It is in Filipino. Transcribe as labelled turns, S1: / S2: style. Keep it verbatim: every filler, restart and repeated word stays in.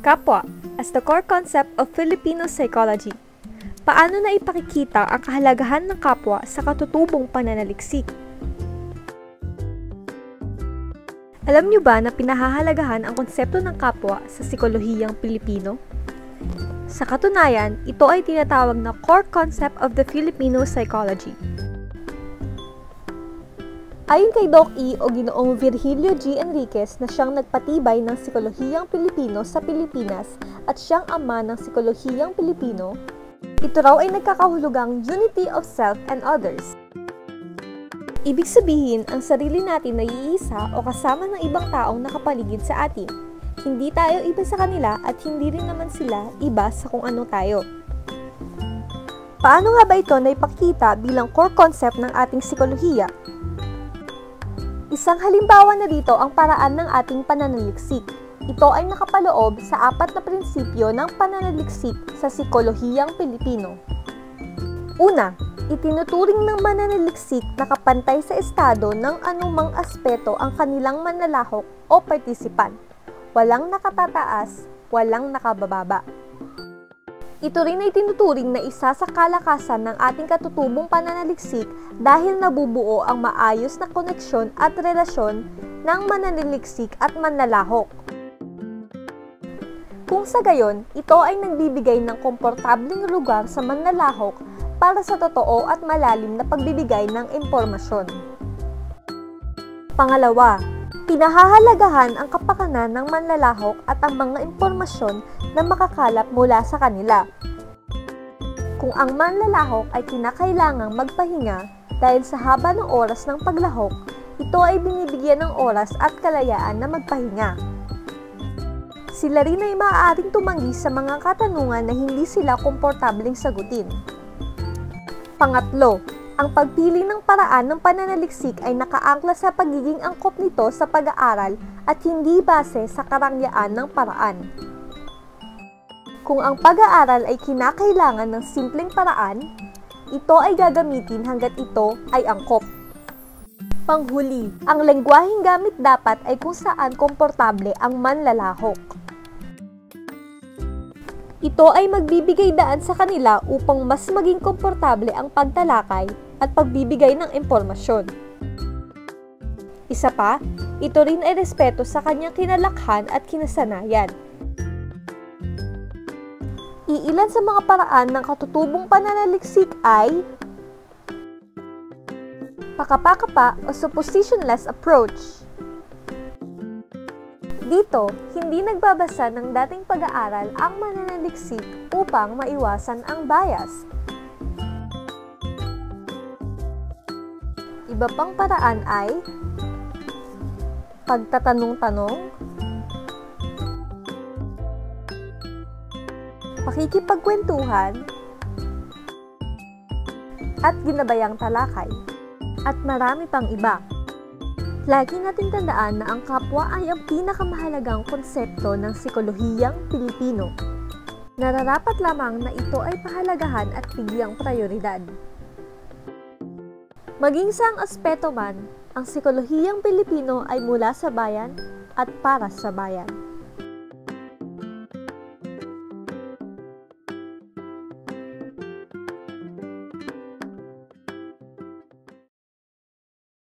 S1: Kapwa as the core concept of Filipino psychology. Paano na ipakikita ang kahalagahan ng kapwa sa katutubong pananaliksik? Alam niyo ba na pinahahalagahan ang konsepto ng kapwa sa psikolohiyang Pilipino? Sa katunayan, ito ay tinatawag na core concept of the Filipino psychology. Ayon kay Doc E o Ginoong Virgilio G. Enriquez na siyang nagpatibay ng psikolohiyang Pilipino sa Pilipinas at siyang ama ng psikolohiyang Pilipino, ito raw ay nagkakahulugang unity of self and others. Ibig sabihin, ang sarili natin na iisa o kasama ng ibang taong nakapaligid sa atin. Hindi tayo iba sa kanila at hindi rin naman sila iba sa kung ano tayo. Paano nga ba ito na ipakita bilang core concept ng ating psikolohiya? Isang halimbawa na dito ang paraan ng ating pananaliksik. Ito ay nakapaloob sa apat na prinsipyo ng pananaliksik sa psikolohiyang Pilipino. Una, itinuturing ng mananaliksik na kapantay sa estado ng anumang aspeto ang kanilang manlalahok o partisipan. Walang nakatataas, walang nakabababa. Ito rin ay tinuturing na isa sa kalakasan ng ating katutubong pananaliksik dahil nabubuo ang maayos na koneksyon at relasyon ng mananaliksik at manlalahok. Kung sa gayon, ito ay nagbibigay ng komportableng lugar sa manlalahok para sa totoo at malalim na pagbibigay ng impormasyon. Pangalawa, pinahahalagahan ang kapakanan ng manlalahok at ang mga impormasyon na makakalap mula sa kanila. Kung ang manlalahok ay kinakailangang magpahinga dahil sa haba ng oras ng paglahok, ito ay binibigyan ng oras at kalayaan na magpahinga. Sila rin ay maaaring tumanggi sa mga katanungan na hindi sila komportableng sagutin. Pangatlo, ang pagpili ng paraan ng pananaliksik ay nakaangkla sa pagiging angkop nito sa pag-aaral at hindi base sa karangyaan ng paraan. Kung ang pag-aaral ay kinakailangan ng simpleng paraan, ito ay gagamitin hanggat ito ay angkop. Panghuli, ang lengguwaheng gamit dapat ay kung saan komportable ang manlalahok. Ito ay magbibigay daan sa kanila upang mas maging komportable ang pagtalakay at pagbibigay ng impormasyon. Isa pa, ito rin ay respeto sa kanyang kinalakhan at kinasanayan. Iilan sa mga paraan ng katutubong pananaliksik ay pakapakapa o suppositionless approach. Dito, hindi nagbabasa ng dating pag-aaral ang mananaliksik upang maiwasan ang bias. Iba pang paraan ay pagtatanong-tanong, pakikipagkwentuhan, at ginabayang talakay, at marami pang iba. Lagi nating tandaan na ang kapwa ay ang pinakamahalagang konsepto ng psikolohiyang Pilipino. Nararapat lamang na ito ay pahalagahan at bigyang prioridad. Maging saang aspeto man, ang psikolohiyang Pilipino ay mula sa bayan at para sa bayan.